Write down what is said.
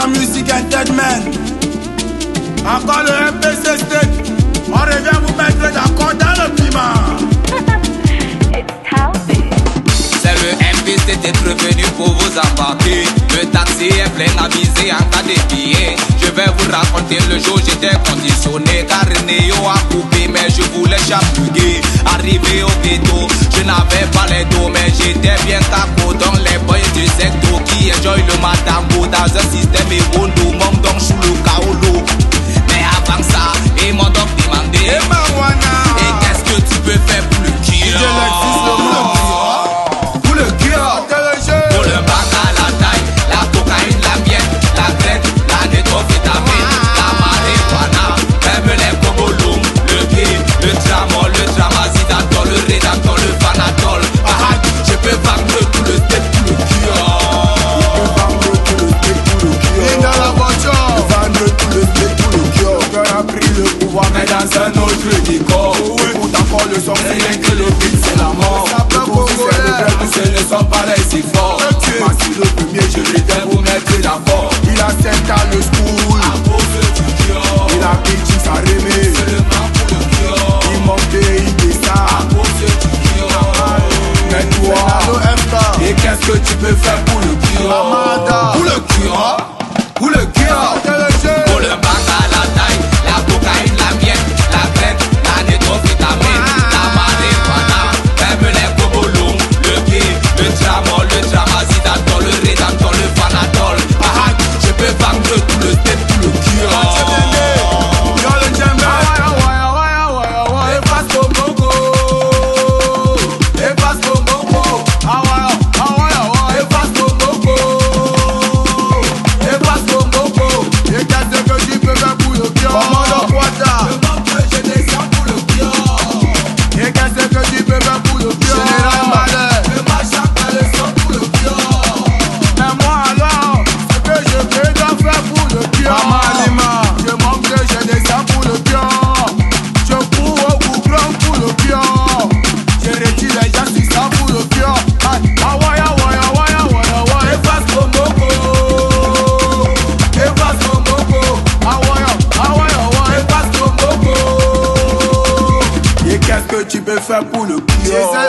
Music Entertainment. Encore le MPC State. On revient vous mettre d'accord dans le climat. C'est le MPC d'être revenu pour vous embarquer. Le taxi est plein avisé en cas de billets. Je vais vous raconter le jour j'étais conditionné, car Néo a coupé mais je voulais chambuguer. Arrivé au ghetto, je n'avais pas les dos mais j'étais bien taco dans les boys du secteur qui enjoy le matambo dans un système érondo. Mon donc sous le kaolo. Mais avant ça, ils m'ont donc demandé et qu'est-ce que tu peux faire pour le kill? Pour le bac à la taille, la cocaïne, la miette, la crête, la nétrovitamine, la marijuana, même les bobolum, le gay, le tramol, le tramadol, le rédactol, le fanatol. Je peux vendre tout le steak, tout le Et dans la voiture, vendre tout le steak, tout le cœur. On a pris le pouvoir, mais dans un autre décor. Écoute encore le son, c'est rien que le beat, c'est la mort. Ce ne sont pas les efforts. Voici le premier, je l'étais vous mettre d'accord. Il a 7 ans le school. Il a bitch, ça remet. Il manque de ça. Mais toi, et qu'est-ce que tu peux faire pour le cure? Pour le cure? Pour le cure? Pour le bac à la taille, la cocaïne, la miette, la crête, la nétrovitamine, la marijuana, même les bobolum, le gay, le tramol, le tramadol, le rédactol, le fanatol. Je peux vendre tout le steak, tout le Qu'est-ce que tu peux faire pour le cure?